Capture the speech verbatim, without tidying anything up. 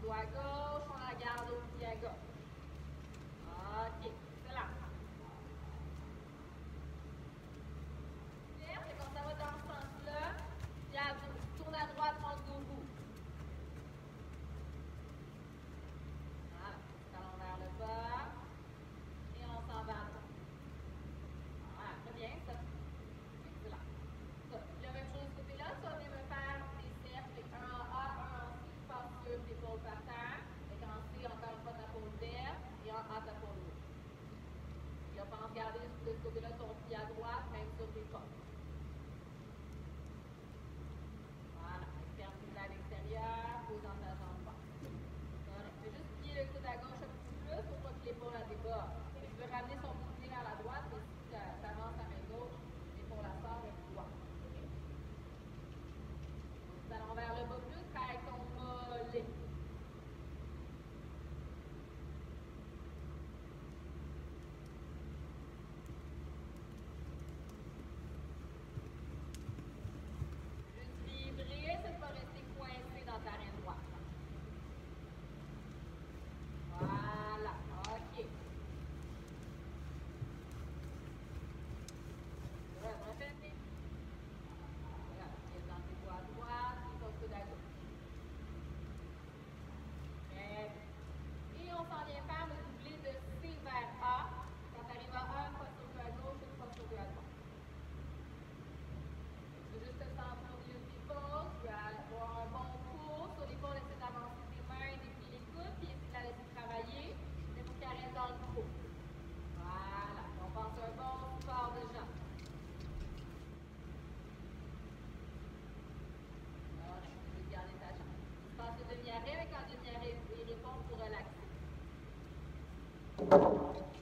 doigts à gauche, on la garde au pied à gauche. OK, excellent. Bien, c'est quand ça va dans ce sens-là, puis à, tourne à droite entre deux bouts. Voilà, talon vers le bas, et on s'en va à droite. Voilà, très bien, ça. Excellent. Ça. Puis la même chose de ce côté-là, ça va venir me faire des cercles, un en A, un en C, je passe sur l'épaule par terre, et en C, encore une fois, ta paume verte, et en A, ta paume gauche. Et on pense garder de ce côté-là ton pied à droite, même sur tes pas. Voilà, externe à l'extérieur, pose dans ta jambe basse. Correct. Fais juste plier le coude à gauche un petit peu plus pour pas que l'épaule la déborde. Si tu veux ramener son bouclier vers la droite, mais si tu avances à main gauche, l'épaule la sort vers droite. Talon vers le bas plus, avec ton mollet. Demi-arrêt avec un demi-arrêt et répond pour relaxer.